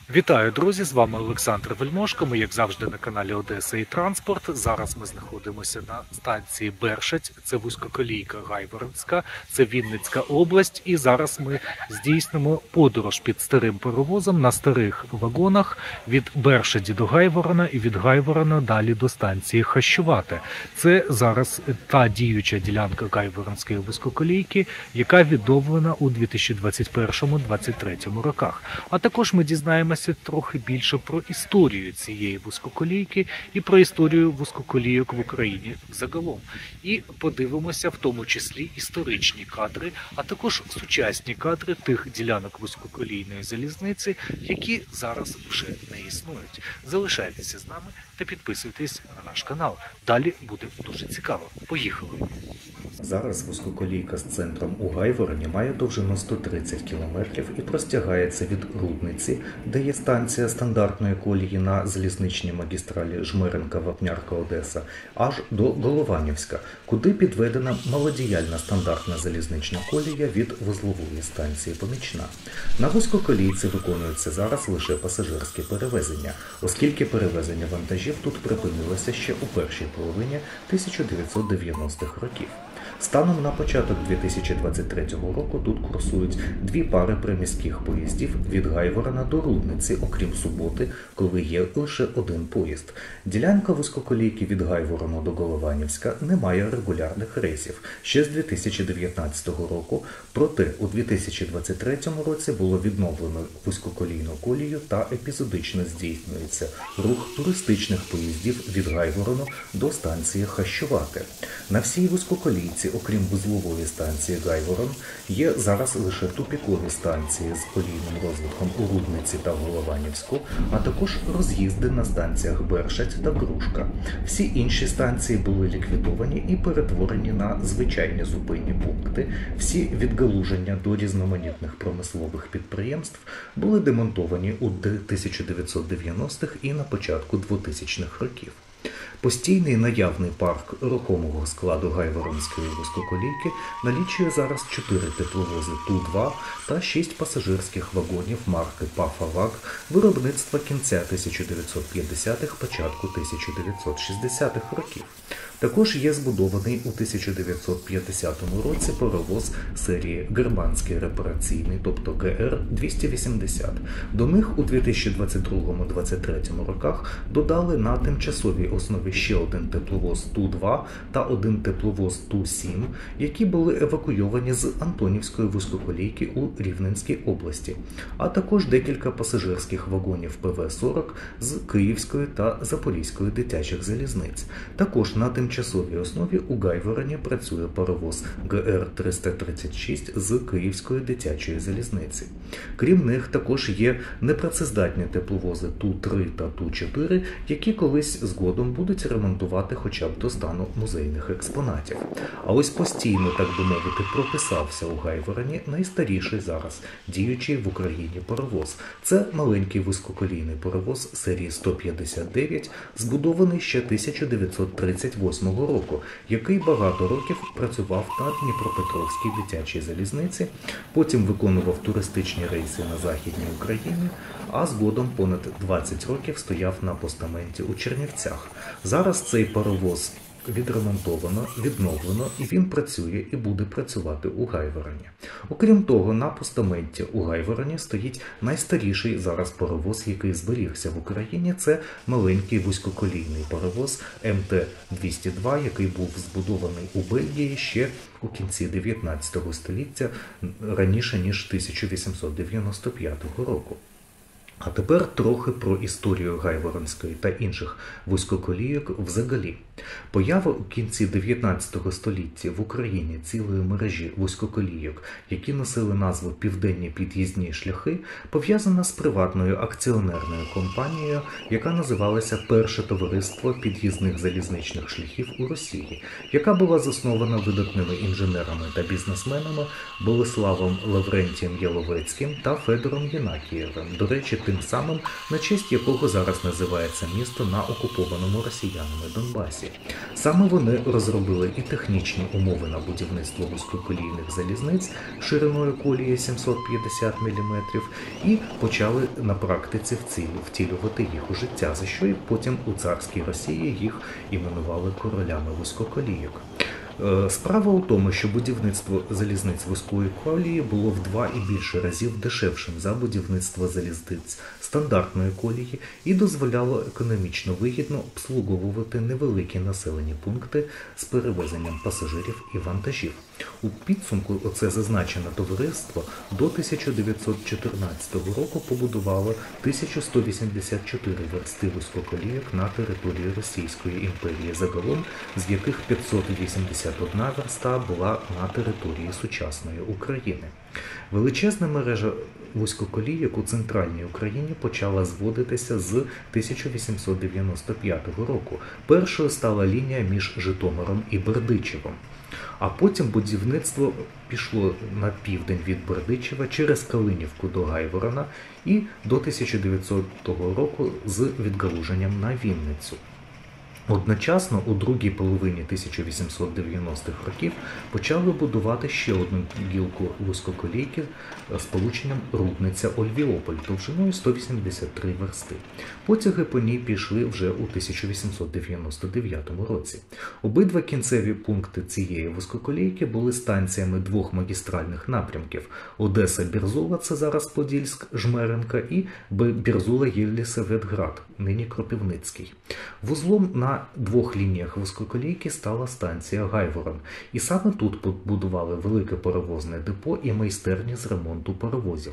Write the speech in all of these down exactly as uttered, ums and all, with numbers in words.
Вітаю, друзі! З вами Олександр Вельмошко. Ми, як завжди, на каналі Одеса і Транспорт. Зараз ми знаходимося на станції Бершадь. Це вузькоколійка Гайворонська, це Вінницька область. І зараз ми здійснимо подорож під старим паровозом на старих вагонах від Бершаді до Гайворона і від Гайворона далі до станції Хащувате. Це зараз та діюча ділянка Гайворонської вузькоколійки, яка відновлена у дві тисячі двадцять першому - двадцять третьому роках. А також ми дізнаємося трохи більше про історію цієї вузькоколійки і про історію вузькоколійок в Україні загалом. І подивимося в тому числі історичні кадри, а також сучасні кадри тих ділянок вузькоколійної залізниці, які зараз вже не існують. Залишайтеся з нами та підписуйтесь на наш канал. Далі буде дуже цікаво. Поїхали! Зараз вузькоколійка з центром у Гайвороні має довжину сто тридцять кілометрів і простягається від Рудниці, де є станція стандартної колії на залізничній магістралі Жмеринка-Вапнярка-Одеса, аж до Голованівська, куди підведена малодіяльна стандартна залізнична колія від вузлової станції Помічна. На вузькоколійці виконуються зараз лише пасажирські перевезення, оскільки перевезення вантажів тут припинилося ще у першій половині тисяча дев'ятсот дев'яностих років. Станом на початок дві тисячі двадцять третього року тут курсують дві пари приміських поїздів від Гайворона до Рудниці, окрім суботи, коли є лише один поїзд. Ділянка вузькоколійки від Гайворона до Голованівська не має регулярних рейсів ще з дві тисячі дев'ятнадцятого року, проте у дві тисячі двадцять третьому році було відновлено вузькоколійну колію та епізодично здійснюється рух туристичних поїздів від Гайворону до станції Хащувате. На всій вузькоколійці, окрім вузлової станції Гайворон, є зараз лише тупікові станції з колійним розвитком у Рудниці та Голованівську, а також роз'їзди на станціях Бершадь та Грушка. Всі інші станції були ліквідовані і перетворені на звичайні зупинні пункти. Всі відгалуження до різноманітних промислових підприємств були демонтовані у тисяча дев'ятсот дев'яностих і на початку двотисячних років. Постійний наявний парк рухомого складу Гайворонської вузькоколійки налічує зараз чотири тепловози Ту два та шість пасажирських вагонів марки ПАФ-АВАК виробництва кінця тисяча дев'ятсот п'ятдесятих, початку тисяча дев'ятсот шістдесятих років. Також є збудований у тисяча дев'ятсот п'ятдесятому році паровоз серії Германський репараційний, тобто Ге ер двісті вісімдесят. До них у дві тисячі двадцять другому - двадцять третьому роках додали на тимчасовій основі ще один тепловоз Ту два та один тепловоз Ту сім, які були евакуйовані з Антонівської вузькоколійки у Рівненській області, а також декілька пасажирських вагонів Пе Ве сорок з Київської та Запорізької дитячих залізниць. Також на тимчасовій основі у Гайвороні працює паровоз Ге ер триста тридцять шість з Київської дитячої залізниці. Крім них, також є непрацездатні тепловози Ту три та Ту чотири, які колись згодом будуть ремонтувати хоча б до стану музейних експонатів. А ось постійно, так би мовити, прописався у Гайвороні найстаріший зараз діючий в Україні паровоз. Це маленький вузькоколійний паровоз серії сто п'ятдесят дев'ять, збудований ще тисяча дев'ятсот тридцять восьмого року, який багато років працював на Дніпропетровській дитячій залізниці, потім виконував туристичні рейси на Західній Україні, а згодом понад двадцять років стояв на постаменті у Чернівцях. Зараз цей паровоз відремонтовано, відновлено, і він працює і буде працювати у Гайвороні. Окрім того, на постаменті у Гайвороні стоїть найстаріший зараз паровоз, який зберігся в Україні. Це маленький вузькоколійний паровоз Ем Те двісті два, який був збудований у Бельгії ще у кінці дев'ятнадцятого століття, раніше ніж тисяча вісімсот дев'яносто п'ятого року. А тепер трохи про історію Гайворонської та інших вузькоколійок взагалі. Поява у кінці дев'ятнадцятого століття в Україні цілої мережі вузькоколійок, які носили назву «Південні під'їзні шляхи», пов'язана з приватною акціонерною компанією, яка називалася «Перше товариство під'їзних залізничних шляхів у Росії», яка була заснована видатними інженерами та бізнесменами Болеславом Лаврентієм Яловецьким та Федором Єнакієвим. До речі, тим самим, на честь якого зараз називається місто на окупованому росіянами Донбасі. Саме вони розробили і технічні умови на будівництво вузькоколійних залізниць шириною колії сімсот п'ятдесят міліметрів і почали на практиці втілювати їх у життя, за що і потім у царській Росії їх іменували королями вузькоколійок. Справа у тому, що будівництво залізниць вузької колії було в два і більше разів дешевшим за будівництво залізниць стандартної колії і дозволяло економічно вигідно обслуговувати невеликі населені пункти з перевезенням пасажирів і вантажів. У підсумку оце зазначене товариство до тисяча дев'ятсот чотирнадцятого року побудувало тисячу сто вісімдесят чотири версти вузькоколійок на території Російської імперії загалом, з яких п'ятсот вісімдесят одна верста була на території сучасної України. Величезна мережа вузькоколійок у центральній Україні почала зводитися з тисяча вісімсот дев'яносто п'ятого року. Першою стала лінія між Житомиром і Бердичевом. А потім будівництво пішло на південь від Бердичева через Калинівку до Гайворона і до тисяча дев'ятсотого року з відгалуженням на Вінницю. Одночасно у другій половині тисяча вісімсот дев'яностих років почали будувати ще одну гілку вузькоколійки з полученням Рудниця-Ольвіополь довжиною сто вісімдесят три версти. Потяги по ній пішли вже у тисяча вісімсот дев'яносто дев'ятому році. Обидва кінцеві пункти цієї вузькоколійки були станціями двох магістральних напрямків – Одеса-Бірзула, це зараз Подільськ, Жмеренка, і Бірзула-Єллісаветград, нині Кропивницький. Вузлом на двох лініях вузькоколійки стала станція Гайворон, і саме тут побудували велике паровозне депо і майстерні з ремонту паровозів,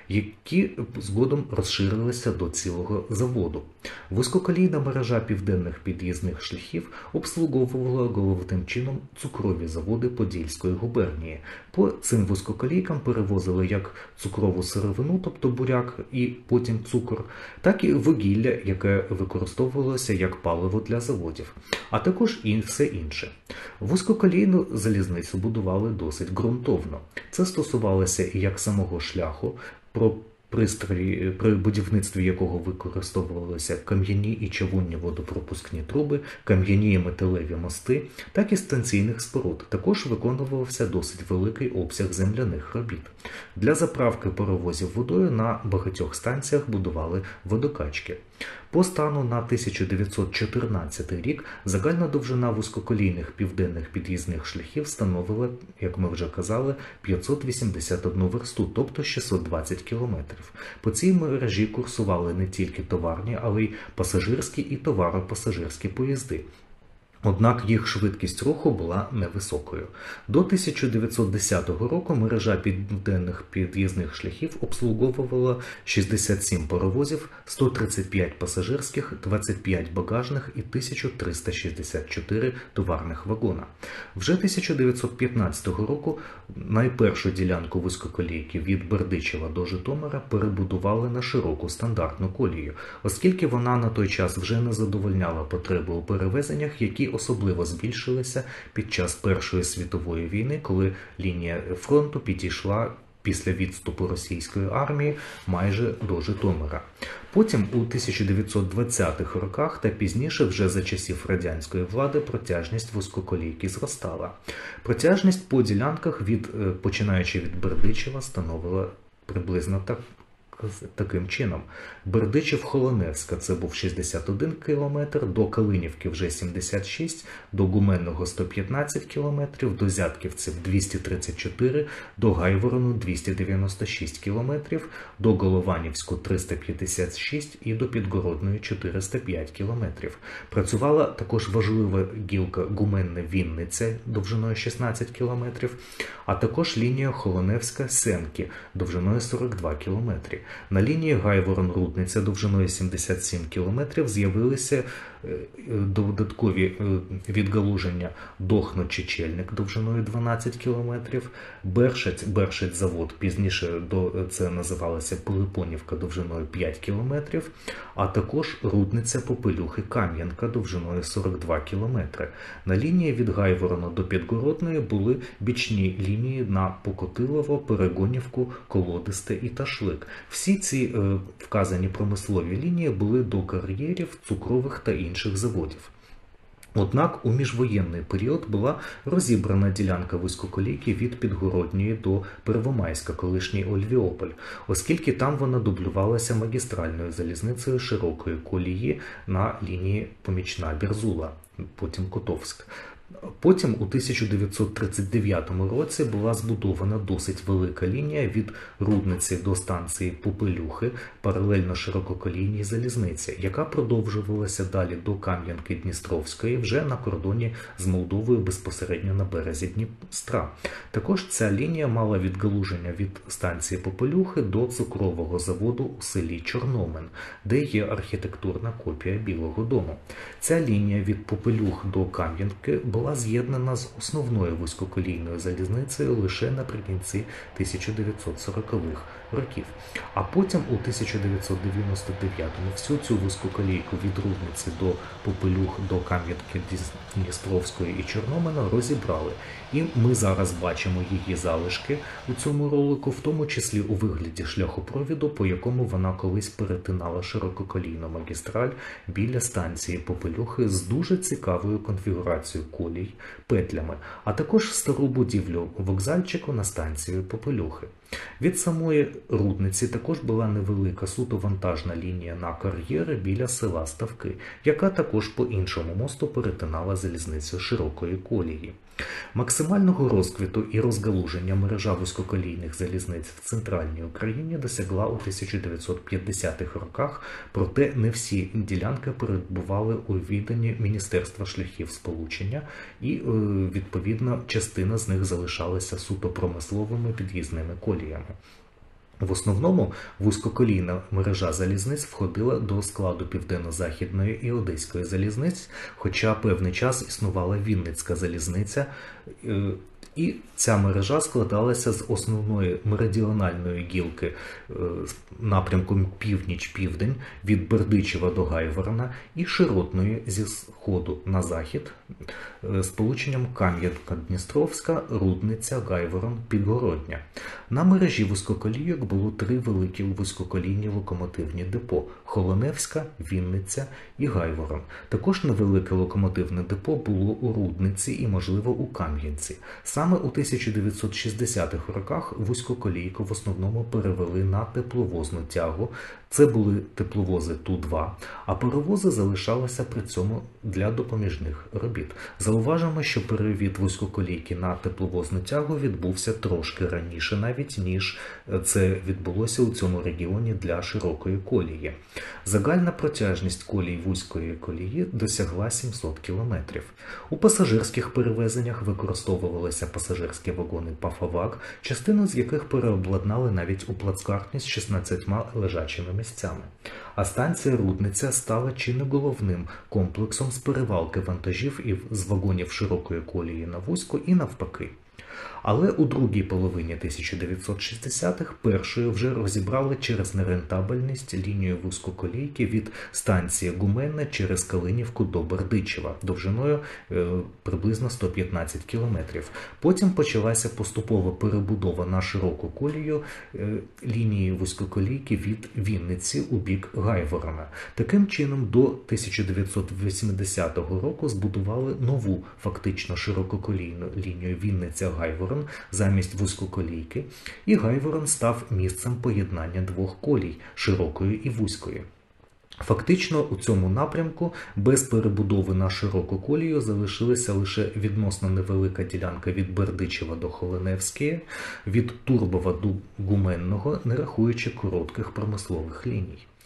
які згодом розширилися до цілого заводу. Вузькоколійна мережа південних під'їзних шляхів обслуговувала головним чином цукрові заводи Подільської губернії. По цим вузькоколійкам перевозили як цукрову сировину, тобто буряк і потім цукор, так і вугілля, яке використовувалося як паливо для заводів, а також і все інше. Вузькоколійну залізницю будували досить ґрунтовно. Це стосувалося і як самого шляху, про пристрої, при будівництві якого використовувалися кам'яні і чавунні водопропускні труби, кам'яні і металеві мости, так і станційних споруд. Також виконувався досить великий обсяг земляних робіт. Для заправки паровозів водою на багатьох станціях будували водокачки. По стану на тисяча дев'ятсот чотирнадцятий рік загальна довжина вузькоколійних південних під'їзних шляхів становила, як ми вже казали, п'ятсот вісімдесят одну версту, тобто шістсот двадцять кілометрів. По цій мережі курсували не тільки товарні, але й пасажирські і товаропасажирські поїзди. Однак їх швидкість руху була невисокою. До тисяча дев'ятсот десятого року мережа південних під'їзних шляхів обслуговувала шістдесят сім паровозів, сто тридцять п'ять пасажирських, двадцять п'ять багажних і тисяча триста шістдесят чотири товарних вагона. Вже тисяча дев'ятсот п'ятнадцятого року найпершу ділянку вузькоколійки від Бердичева до Житомира перебудували на широку стандартну колію, оскільки вона на той час вже не задовольняла потреби у перевезеннях, які особливо збільшилися під час Першої світової війни, коли лінія фронту підійшла після відступу російської армії майже до Житомира. Потім у тисяча дев'ятсот двадцятих роках та пізніше вже за часів радянської влади протяжність вузькоколійки зростала. Протяжність по ділянках, від, починаючи від Бердичева, становила приблизно так. Таким чином, Бердичев-Холоневська – це був шістдесят один кілометр, до Калинівки вже сімдесят шість, до Гуменного – сто п'ятнадцять кілометрів, до Зятківців – двісті тридцять чотири, до Гайворону – двісті дев'яносто шість кілометрів, до Голованівську – триста п'ятдесят шість і до Підгородної – чотириста п'ять кілометрів. Працювала також важлива гілка Гуменне-Вінниця довжиною шістнадцять кілометрів, а також лінія Холоневська-Сенки довжиною сорок два кілометри. На лінії Гайворон-Рудниця довжиною сімдесят сім кілометрів з'явилися додаткові відгалуження Дохно-Чечельник довжиною дванадцять кілометрів, Бершець, Бершець-завод, пізніше це називалося Пилипонівка довжиною п'ять кілометрів, а також Рудниця-Попелюхи-Кам'янка довжиною сорок два кілометри. На лінії від Гайворона до Підгородної були бічні лінії на Покотилово, Перегонівку, Колодисте і Ташлик. Всі ці е, вказані промислові лінії були до кар'єрів, цукрових та інших заводів. Однак у міжвоєнний період була розібрана ділянка вузькоколійки від Підгородньої до Первомайська, колишній Ольвіополь, оскільки там вона дублювалася магістральною залізницею широкої колії на лінії Помічна-Бірзула, потім Котовськ. Потім у тисяча дев'ятсот тридцять дев'ятому році була збудована досить велика лінія від Рудниці до станції Попелюхи, паралельно ширококолійній залізниці, яка продовжувалася далі до Кам'янки-Дністровської, вже на кордоні з Молдовою безпосередньо на березі Дністра. Також ця лінія мала відгалуження від станції Попелюхи до цукрового заводу у селі Чорномен, де є архітектурна копія Білого дому. Ця лінія від Попелюх до Кам'янки була з'єднана з основною вузькоколійною залізницею лише наприкінці тисяча дев'ятсот сорокових років. А потім у тисяча дев'ятсот дев'яносто дев'ятому всю цю вузькоколійку від Рудниці до Попелюх, до Кам'янки Дністровської і Чорномена розібрали. І ми зараз бачимо її залишки у цьому ролику, в тому числі у вигляді шляхопровіду, по якому вона колись перетинала ширококолійну магістраль біля станції Попелюхи з дуже цікавою конфігурацією колій, петлями, а також стару будівлю вокзальчику на станцію Попелюхи. Від самої Рудниці також була невелика суто вантажна лінія на кар'єри біля села Ставки, яка також по іншому мосту перетинала залізницю широкої колії. Максимального розквіту і розгалуження мережа вузькоколійних залізниць в центральній Україні досягла у тисяча дев'ятсот п'ятдесятих роках, проте не всі ділянки перебували у віданні Міністерства шляхів сполучення і, відповідно, частина з них залишалася суто промисловими під'їзними коліями. В основному вузькоколійна мережа залізниць входила до складу Південно-Західної і Одеської залізниць, хоча певний час існувала Вінницька залізниця, і ця мережа складалася з основної меридіональної гілки напрямком північ-південь від Бердичева до Гайворона і широтної зі сходу на захід сполученням Кам'янка-Дністровська, Рудниця, Гайворон, Підгородня. На мережі вузькоколійок було три великі вузькоколійні локомотивні депо – Холоневська, Вінниця і Гайворон. Також невелике локомотивне депо було у Рудниці і, можливо, у Кам'янці. Саме у тисяча дев'ятсот шістдесятих роках вузькоколійку в основному перевели на тепловозну тягу. Це були тепловози Ту два, а паровози залишалися при цьому для допоміжних робіт. Зауважимо, що перевід вузькоколійки на тепловозну тягу відбувся трошки раніше навіть, ніж це відбулося у цьому регіоні для широкої колії. Загальна протяжність колій вузької колії досягла сімсот кілометрів. У пасажирських перевезеннях використовувалися пасажирські вагони Пафавак, частину з яких переобладнали навіть у плацкартні з шістнадцятьма лежачими місцями. А станція Рудниця стала чи не головним комплексом з перевалки вантажів і з вагонів широкої колії на вузьку і навпаки. Але у другій половині тисяча дев'ятсот шістдесятих першою вже розібрали через нерентабельність лінію вузькоколійки від станції Гуменне через Калинівку до Бердичева довжиною е, приблизно сто п'ятнадцять кілометрів. Потім почалася поступова перебудова на широку колію е, лінії вузькоколійки від Вінниці у бік Гайворона. Таким чином до тисяча дев'ятсот вісімдесятого року збудували нову фактично ширококолійну лінію Вінниця-Гайворон замість вузькоколійки, і Гайворон став місцем поєднання двох колій – широкої і вузької. Фактично у цьому напрямку без перебудови на широку колію залишилася лише відносно невелика ділянка від Бердичева до Холоневської, від Турбова до Гуменного, не рахуючи коротких промислових ліній.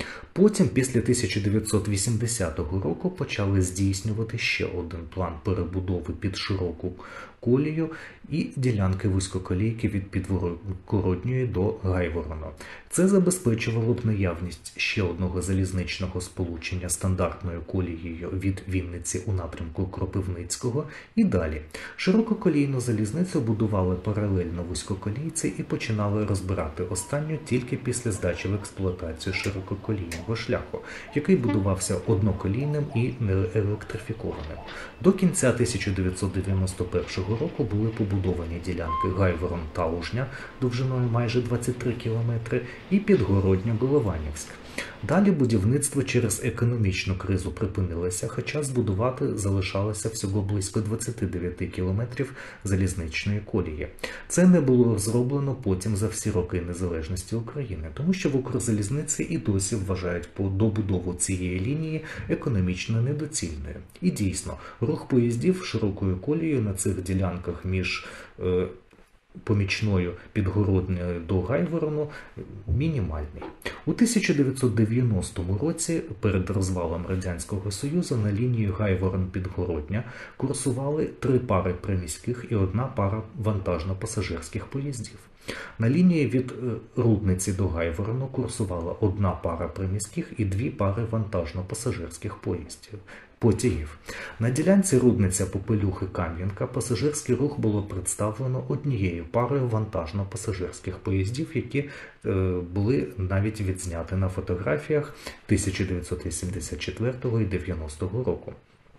Потім, після тисяча дев'ятсот вісімдесятого року, почали здійснювати ще один план перебудови під широку колію і ділянки вузькоколійки від Підгородньої до Гайворона. Це забезпечувало б наявність ще одного залізничного сполучення стандартною колією від Вінниці у напрямку Кропивницького і далі. Ширококолійну залізницю будували паралельно вузькоколійці і починали розбирати останню тільки після здачі в експлуатацію ширококолійного шляху, який будувався одноколійним і неелектрифікованим. До кінця тисяча дев'ятсот дев'яносто першого року були побудовані ділянки Гайворон-Таужня довжиною майже двадцять три кілометри і Підгородня-Голованівськ. Далі будівництво через економічну кризу припинилося, хоча збудувати залишалося всього близько двадцять дев'ять кілометрів залізничної колії. Це не було зроблено потім за всі роки незалежності України, тому що в Укрзалізниці і досі вважають добудову цієї лінії економічно недоцільною. І дійсно, рух поїздів широкою колією на цих ділянках між е, помічною Підгородньою до Гайворону мінімальний. У тисяча дев'ятсот дев'яностому році перед розвалом Радянського Союзу на лінії Гайворон-Підгородня курсували три пари приміських і одна пара вантажно-пасажирських поїздів. На лінії від Рудниці до Гайворону курсувала одна пара приміських і дві пари вантажно-пасажирських поїздів. Потягів. На ділянці Рудниця-Попелюхи-Кам'янка пасажирський рух було представлено однією парою вантажно-пасажирських поїздів, які е, були навіть відзняті на фотографіях тисяча дев'ятсот вісімдесят четвертого і дев'яностого року.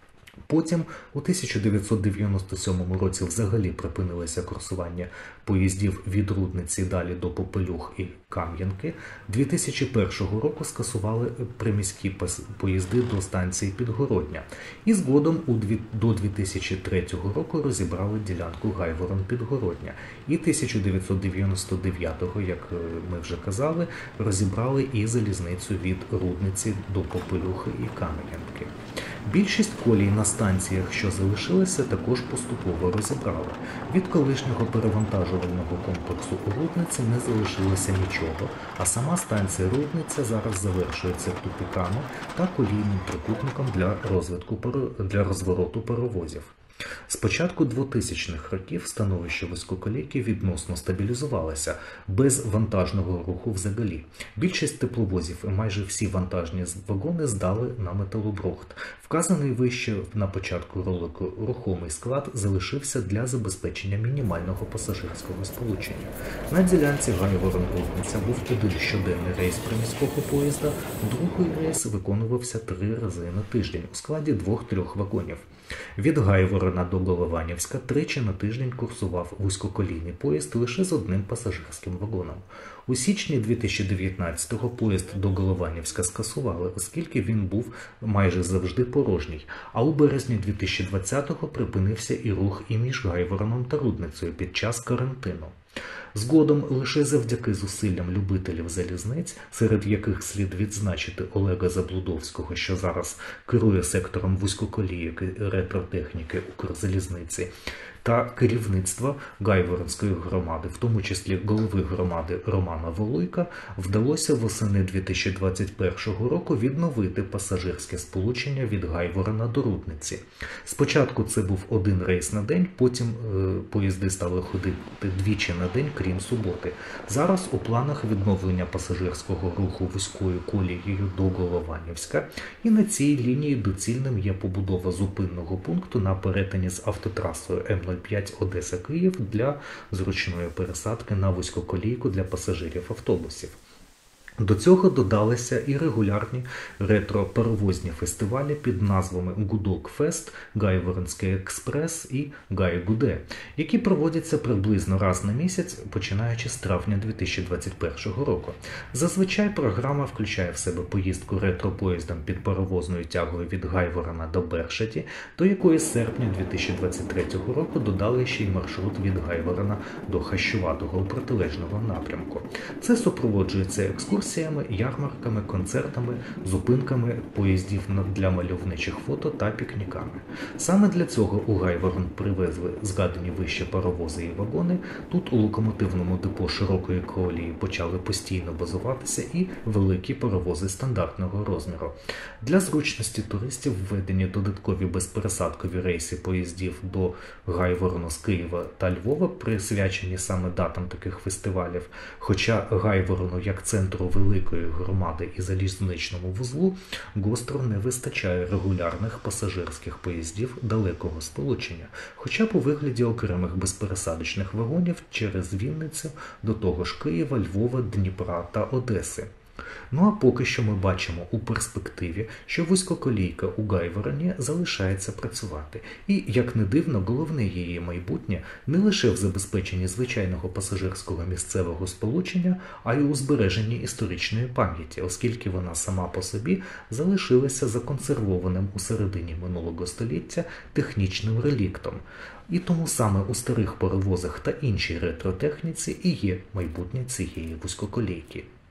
Потім у тисяча дев'ятсот дев'яносто сьомому році взагалі припинилося курсування поїздів від Рудниці далі до Попелюх і Кам'янки. дві тисячі першого року скасували приміські поїзди до станції Підгородня. І згодом у до дві тисячі третього року розібрали ділянку Гайворон-Підгородня. І тисяча дев'ятсот дев'яносто дев'ятого, як ми вже казали, розібрали і залізницю від Рудниці до Попелюхи і Кам'янки. Більшість колій на станціях, що залишилися, також поступово розібрали. Від колишнього перевантажувального комплексу у Рудниці не залишилося нічого, а сама станція Рудниця зараз завершується тупіками та колійним трикутником для розвитку для розвороту паровозів. З початку двотисячних років становище вузькоколійки відносно стабілізувалося, без вантажного руху взагалі. Більшість тепловозів і майже всі вантажні вагони здали на металобрухт. Вказаний вище на початку ролику рухомий склад залишився для забезпечення мінімального пасажирського сполучення. На ділянці Гайворон-Рудниця був один щоденний рейс приміського поїзда, другий рейс виконувався три рази на тиждень у складі двох-трьох вагонів. Від Гайворона до Голованівська тричі на тиждень курсував вузькоколійний поїзд лише з одним пасажирським вагоном. У січні дві тисячі дев'ятнадцятого поїзд до Голованівська скасували, оскільки він був майже завжди порожній, а у березні дві тисячі двадцятого припинився і рух і між Гайвороном та Рудницею під час карантину. Згодом лише завдяки зусиллям любителів залізниць, серед яких слід відзначити Олега Заблудовського, що зараз керує сектором вузькоколійок і ретротехніки Укрзалізниці, та керівництва Гайворонської громади, в тому числі голови громади Романа Волуйка, вдалося восени дві тисячі двадцять першого року відновити пасажирське сполучення від Гайворона до Рудниці. Спочатку це був один рейс на день, потім е, поїзди стали ходити двічі на день, крім суботи. Зараз у планах відновлення пасажирського руху вузькою колією до Голованівська, і на цій лінії доцільним є побудова зупинного пункту на перетині з автотрасою М нуль п'ять Одеса-Київ для зручної пересадки на вузькоколійку для пасажирів автобусів. До цього додалися і регулярні ретро-паровозні фестивалі під назвами Гудок-Фест, Гайворонський експрес і Гай-Гуде, які проводяться приблизно раз на місяць, починаючи з травня дві тисячі двадцять першого року. Зазвичай програма включає в себе поїздку ретро-поїздом під паровозною тягою від Гайворона до Бершаті, до якої з серпня дві тисячі двадцять третього року додали ще й маршрут від Гайворона до Хащуватого у протилежному напрямку. Це супроводжується екскурсією екскурсіями, ярмарками, концертами, зупинками поїздів на- для мальовничих фото та пікніками. Саме для цього у Гайворон привезли згадані вище паровози і вагони. Тут у локомотивному депо широкої колії почали постійно базуватися і великі паровози стандартного розміру. Для зручності туристів введені додаткові безпересадкові рейси поїздів до Гайворону з Києва та Львова, присвячені саме датам таких фестивалів. Хоча Гайворону як центру великої громади і залізничному вузлу гостро не вистачає регулярних пасажирських поїздів далекого сполучення, хоча б у вигляді окремих безпересадочних вагонів через Вінницю до того ж Києва, Львова, Дніпра та Одеси. Ну а поки що ми бачимо у перспективі, що вузькоколійка у Гайвороні залишається працювати. І, як не дивно, головне її майбутнє не лише в забезпеченні звичайного пасажирського місцевого сполучення, а й у збереженні історичної пам'яті, оскільки вона сама по собі залишилася законсервованим у середині минулого століття технічним реліктом. І тому саме у старих паровозах та іншій ретротехніці і є майбутнє цієї вузькоколійки.